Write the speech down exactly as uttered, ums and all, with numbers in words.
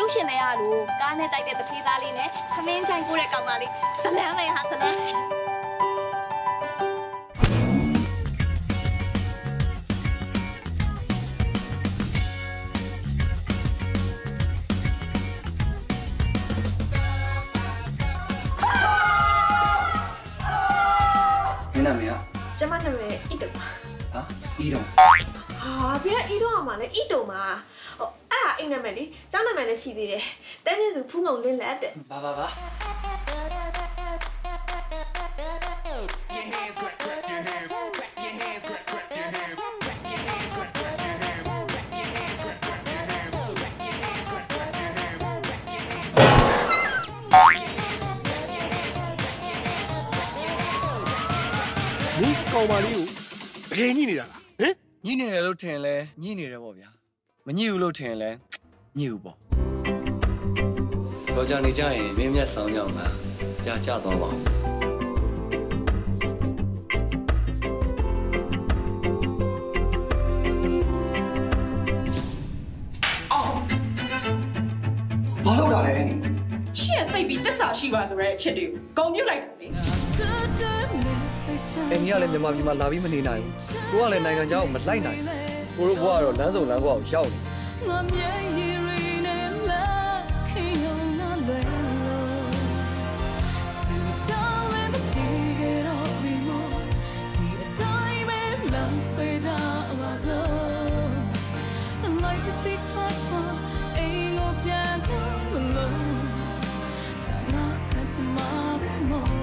ရုပ်ရှင်တွေရလို့ကားနဲ့တိုက်တဲ့တထေးသားလေးနဲ့ခမင်းချိုင်ပိုးတဲ့ကောင်မလေးဇလန်းပဲဟာဇလန်းမင်းနာမည်ကကျမနာမည်အီတုံပါဟာအီတုံဟာဘယ်အီတုံကမှလဲအီတုံပါဟိုအဲ့ဒါအိမ်နာမည်လေကျောင်းနာမည်လည်းရှိသေးတယ်တဲမြင့်စုဖူးငုံလင်းလက်တဲ့ဘာဘာဘာ你搞嘛哩？陪你的啦，嗯？ 你那老天嘞，你那的不ဗျာမညစ်ဘူးလို့ထင်လဲညစ်ဘူးပေါ့တော့ကြာနေကြရင်မင်းမြတ်ဆောင်ကြောင်းလားကြာကြတော့ပါအော်ဘာလို့တာလဲရှင့်သိပြီးတက်စာရှိပါဆိုတဲ့အချက်တွေကိုဂုံပြုတ်လိုက်တယ်လေအင်းကြီးကလည်းမြန်မာပြည်မှာလာပြီးမနေနိုင်ဘူးကိုကလည်းနိုင်ငံခြားကိုမလိုက်နိုင်ကိုတို့ဘွားကတော့လမ်းစုံလမ်းကွာကိုရောက်နေ Tomorrow